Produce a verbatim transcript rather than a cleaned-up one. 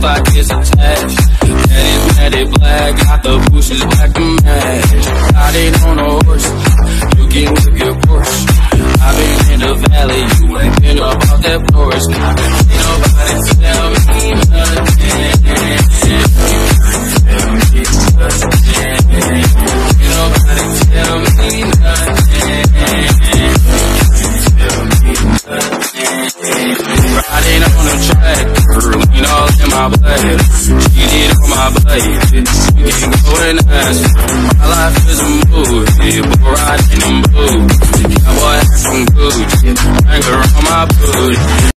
like it's attached. That is matted black, got the bushes like a match. Riding on a horse, you can whip your Porsche. I've been in the valley, you ain't been about that Porsche. Ain't nobody tell me nothing. Tell me nothing. Ain't nobody tell me nothing. Tell me nothing. Riding on the track, lean all in my blood. Cheated on my blade, you can go and ask. My life is a movie, but riding in boots. Cowboy hat from Gucci, anger on my booty.